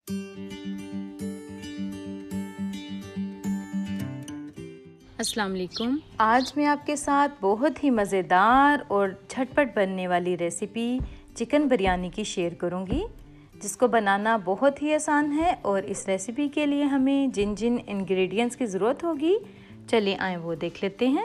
अस्सलाम वालेकुम। आज मैं आपके साथ बहुत ही मज़ेदार और झटपट बनने वाली रेसिपी चिकन बिरयानी की शेयर करूंगी, जिसको बनाना बहुत ही आसान है। और इस रेसिपी के लिए हमें जिन जिन इंग्रेडिएंट्स की ज़रूरत होगी, चलिए आए वो देख लेते हैं।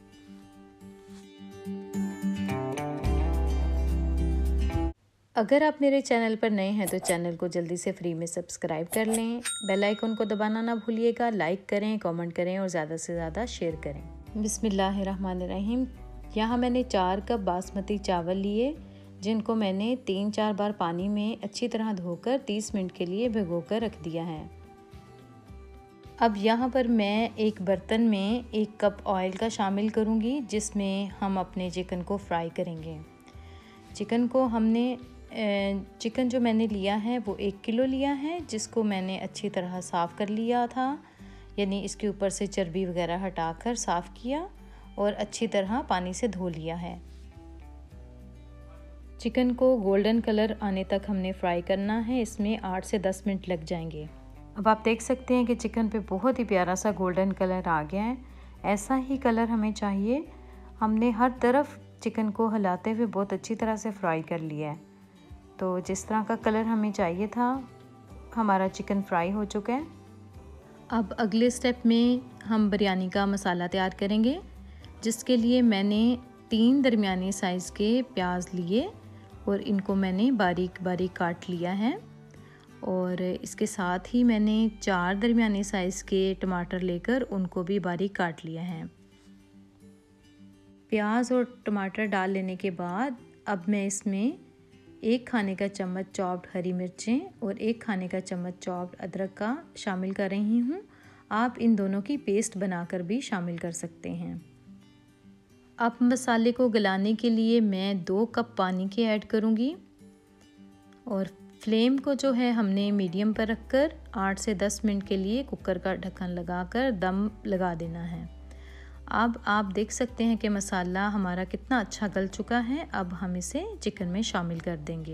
अगर आप मेरे चैनल पर नए हैं तो चैनल को जल्दी से फ्री में सब्सक्राइब कर लें। बेल आइकन को दबाना ना भूलिएगा। लाइक करें, कमेंट करें और ज़्यादा से ज़्यादा शेयर करें। बिस्मिल्लाहिर्रहमानिर्रहीम। यहाँ मैंने 4 कप बासमती चावल लिए, जिनको मैंने 3-4 बार पानी में अच्छी तरह धोकर 30 मिनट के लिए भिगोकर रख दिया है। अब यहाँ पर मैं एक बर्तन में 1 कप ऑयल का शामिल करूँगी, जिसमें हम अपने चिकन को फ्राई करेंगे। चिकन जो मैंने लिया है वो 1 किलो लिया है, जिसको मैंने अच्छी तरह साफ़ कर लिया था, यानी इसके ऊपर से चर्बी वगैरह हटाकर साफ़ किया और अच्छी तरह पानी से धो लिया है। चिकन को गोल्डन कलर आने तक हमने फ्राई करना है। इसमें 8 से 10 मिनट लग जाएंगे। अब आप देख सकते हैं कि चिकन पे बहुत ही प्यारा सा गोल्डन कलर आ गया है। ऐसा ही कलर हमें चाहिए। हमने हर तरफ चिकन को हिलाते हुए बहुत अच्छी तरह से फ्राई कर लिया है। तो जिस तरह का कलर हमें चाहिए था, हमारा चिकन फ्राई हो चुका है। अब अगले स्टेप में हम बिरयानी का मसाला तैयार करेंगे, जिसके लिए मैंने 3 दरमियानी साइज़ के प्याज लिए और इनको मैंने बारीक बारीक काट लिया है। और इसके साथ ही मैंने 4 दरमियानी साइज़ के टमाटर लेकर उनको भी बारीक काट लिया है। प्याज और टमाटर डाल लेने के बाद अब मैं इसमें 1 खाने का चम्मच चॉप्ड हरी मिर्चें और 1 खाने का चम्मच चॉप्ड अदरक का शामिल कर रही हूँ। आप इन दोनों की पेस्ट बनाकर भी शामिल कर सकते हैं। अब मसाले को गलाने के लिए मैं 2 कप पानी के ऐड करूँगी और फ्लेम को जो है हमने मीडियम पर रखकर 8 से 10 मिनट के लिए कुकर का ढक्कन लगाकर दम लगा देना है। अब आप देख सकते हैं कि मसाला हमारा कितना अच्छा गल चुका है। अब हम इसे चिकन में शामिल कर देंगे।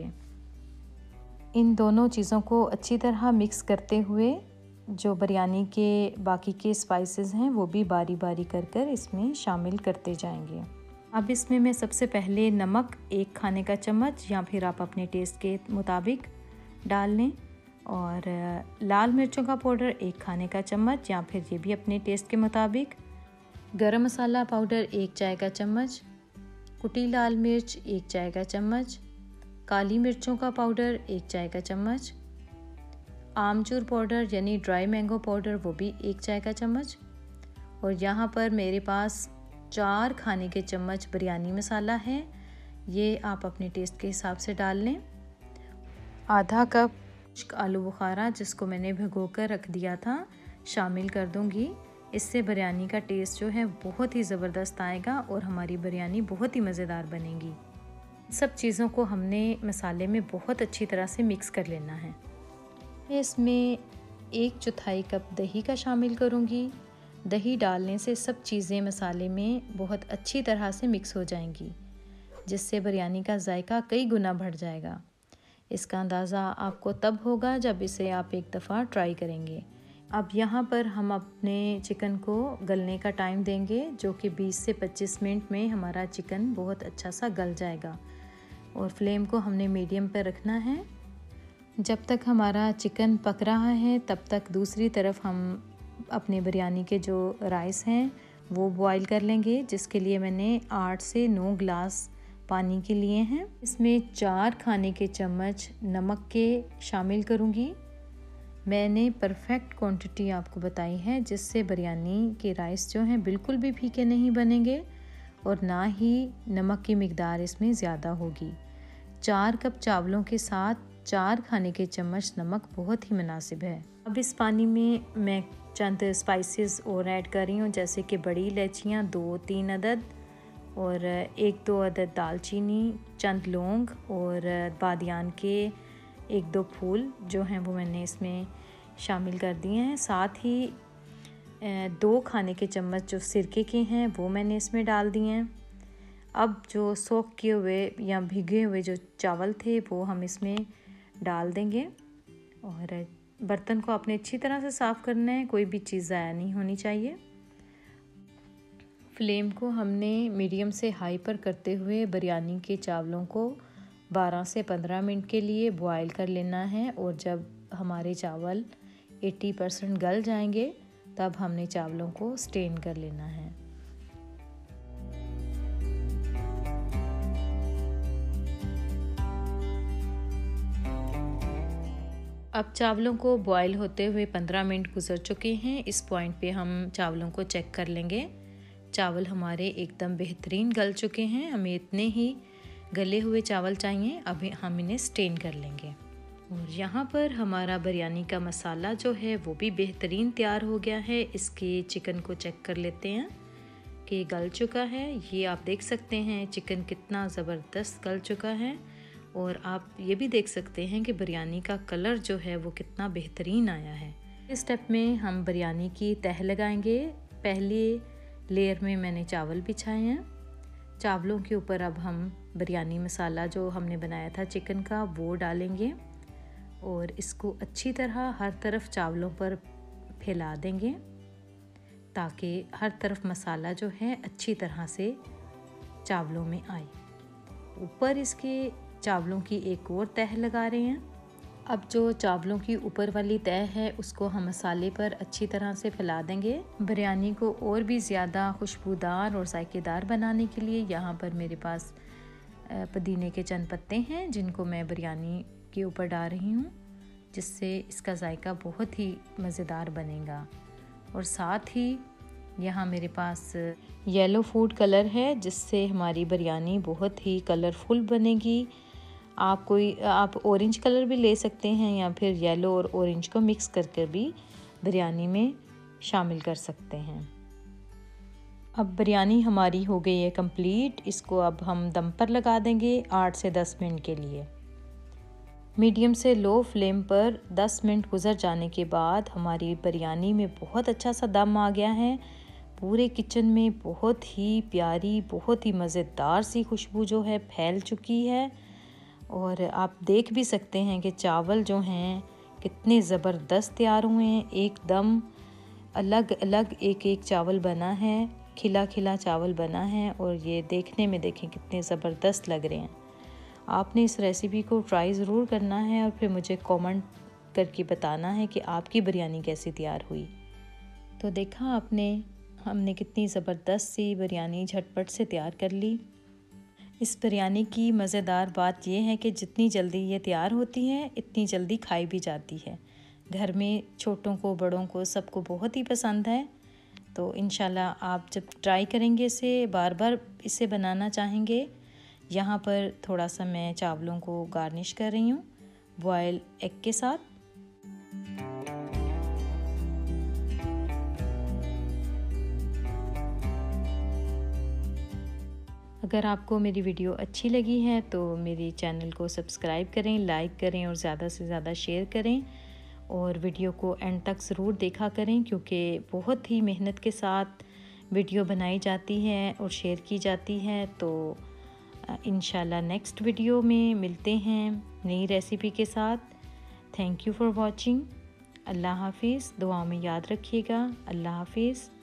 इन दोनों चीज़ों को अच्छी तरह मिक्स करते हुए जो बिरयानी के बाकी के स्पाइसेस हैं वो भी बारी बारी कर इसमें शामिल करते जाएंगे। अब इसमें मैं सबसे पहले नमक 1 खाने का चम्मच या फिर आप अपने टेस्ट के मुताबिक डाल लें, और लाल मिर्चों का पाउडर 1 खाने का चम्मच या फिर ये भी अपने टेस्ट के मुताबिक, गरम मसाला पाउडर 1 चाय का चम्मच, कुटी लाल मिर्च 1 चाय का चम्मच, काली मिर्चों का पाउडर 1 चाय का चम्मच, आमचूर पाउडर यानी ड्राई मैंगो पाउडर वो भी 1 चाय का चम्मच, और यहाँ पर मेरे पास 4 खाने के चम्मच बिरयानी मसाला है। ये आप अपने टेस्ट के हिसाब से डाल लें। आधा कप आलू बुखारा, जिसको मैंने भिगोकर रख दिया था, शामिल कर दूँगी। इससे बिरयानी का टेस्ट जो है बहुत ही ज़बरदस्त आएगा और हमारी बिरयानी बहुत ही मज़ेदार बनेगी। सब चीज़ों को हमने मसाले में बहुत अच्छी तरह से मिक्स कर लेना है। इसमें 1/4 कप दही का शामिल करूँगी। दही डालने से सब चीज़ें मसाले में बहुत अच्छी तरह से मिक्स हो जाएंगी, जिससे बिरयानी का जायका कई गुना बढ़ जाएगा। इसका अंदाज़ा आपको तब होगा जब इसे आप एक दफ़ा ट्राई करेंगे। अब यहाँ पर हम अपने चिकन को गलने का टाइम देंगे, जो कि 20 से 25 मिनट में हमारा चिकन बहुत अच्छा सा गल जाएगा। और फ्लेम को हमने मीडियम पर रखना है। जब तक हमारा चिकन पक रहा है, तब तक दूसरी तरफ हम अपने बिरयानी के जो राइस हैं वो बॉईल कर लेंगे, जिसके लिए मैंने 8 से 9 गिलास पानी के लिए हैं। इसमें 4 खाने के चम्मच नमक के शामिल करूँगी। मैंने परफेक्ट क्वांटिटी आपको बताई है, जिससे बिरयानी के राइस जो हैं बिल्कुल भी फीके नहीं बनेंगे और ना ही नमक की मिकदार इसमें ज़्यादा होगी। 4 कप चावलों के साथ 4 खाने के चम्मच नमक बहुत ही मुनासिब है। अब इस पानी में मैं चंद स्पाइसेस और ऐड कर रही हूँ, जैसे कि बड़ी इलायचियाँ 2-3 अदद और 1-2 अदद दालचीनी, चंद लौंग और बादियान के 1-2 फूल जो हैं वो मैंने इसमें शामिल कर दिए हैं। साथ ही 2 खाने के चम्मच जो सिरके के हैं वो मैंने इसमें डाल दिए हैं। अब जो सोख किए हुए या भिगे हुए जो चावल थे वो हम इसमें डाल देंगे और बर्तन को आपने अच्छी तरह से साफ़ करना है, कोई भी चीज़ ज़ाया नहीं होनी चाहिए। फ्लेम को हमने मीडियम से हाई पर करते हुए बिरयानी के चावलों को 12 से 15 मिनट के लिए बॉयल कर लेना है। और जब हमारे चावल 80% गल जाएंगे तब हमने चावलों को स्टेन कर लेना है। अब चावलों को बॉयल होते हुए 15 मिनट गुजर चुके हैं। इस पॉइंट पे हम चावलों को चेक कर लेंगे। चावल हमारे एकदम बेहतरीन गल चुके हैं। हमें इतने ही गले हुए चावल चाहिए। अभी हम इन्हें स्टेन कर लेंगे। और यहाँ पर हमारा बिरयानी का मसाला जो है वो भी बेहतरीन तैयार हो गया है। इसके चिकन को चेक कर लेते हैं कि गल चुका है। ये आप देख सकते हैं चिकन कितना ज़बरदस्त गल चुका है। और आप ये भी देख सकते हैं कि बिरयानी का कलर जो है वो कितना बेहतरीन आया है। इस स्टेप में हम बिरयानी की तह लगाएंगे। पहले लेयर में मैंने चावल बिछाए हैं। चावलों के ऊपर अब हम बिरयानी मसाला जो हमने बनाया था चिकन का वो डालेंगे और इसको अच्छी तरह हर तरफ चावलों पर फैला देंगे ताकि हर तरफ मसाला जो है अच्छी तरह से चावलों में आए। ऊपर इसके चावलों की एक और तह लगा रहे हैं। अब जो चावलों की ऊपर वाली तह है उसको हम मसाले पर अच्छी तरह से फैला देंगे। बिरयानी को और भी ज़्यादा खुशबूदार और जायकेदार बनाने के लिए यहाँ पर मेरे पास पुदीने के चंद पत्ते हैं जिनको मैं बिरयानी के ऊपर डाल रही हूँ, जिससे इसका जायका बहुत ही मज़ेदार बनेगा। और साथ ही यहाँ मेरे पास येलो फूड कलर है जिससे हमारी बिरयानी बहुत ही कलरफुल बनेगी। आप ऑरेंज कलर भी ले सकते हैं या फिर येलो और ऑरेंज को मिक्स करके भी बिरयानी में शामिल कर सकते हैं। अब बिरयानी हमारी हो गई है कंप्लीट। इसको अब हम दम पर लगा देंगे 8 से 10 मिनट के लिए। मीडियम से लो फ्लेम पर 10 मिनट गुजर जाने के बाद हमारी बिरयानी में बहुत अच्छा सा दम आ गया है। पूरे किचन में बहुत ही प्यारी, बहुत ही मज़ेदार सी खुशबू जो है फैल चुकी है। और आप देख भी सकते हैं कि चावल जो हैं कितने ज़बरदस्त तैयार हुए हैं। एकदम अलग अलग एक एक चावल बना है, खिला खिला चावल बना है और ये देखने में देखें कितने ज़बरदस्त लग रहे हैं। आपने इस रेसिपी को ट्राई ज़रूर करना है और फिर मुझे कमेंट करके बताना है कि आपकी बिरयानी कैसी तैयार हुई। तो देखा आपने, हमने कितनी ज़बरदस्त सी बिरयानी झटपट से तैयार कर ली। इस बिरयानी की मज़ेदार बात यह है कि जितनी जल्दी ये तैयार होती है इतनी जल्दी खाई भी जाती है। घर में छोटों को बड़ों को सबको बहुत ही पसंद है। तो इंशाल्लाह आप जब ट्राई करेंगे इसे, बार बार इसे बनाना चाहेंगे। यहाँ पर थोड़ा सा मैं चावलों को गार्निश कर रही हूँ बॉयल एग के साथ। अगर आपको मेरी वीडियो अच्छी लगी है तो मेरे चैनल को सब्सक्राइब करें, लाइक करें और ज़्यादा से ज़्यादा शेयर करें। और वीडियो को एंड तक ज़रूर देखा करें क्योंकि बहुत ही मेहनत के साथ वीडियो बनाई जाती है और शेयर की जाती है। तो इंशाल्लाह नेक्स्ट वीडियो में मिलते हैं नई रेसिपी के साथ। Thank you for watching. अल्लाह हाफिज़। दुआ में याद रखिएगा। अल्लाह हाफिज़।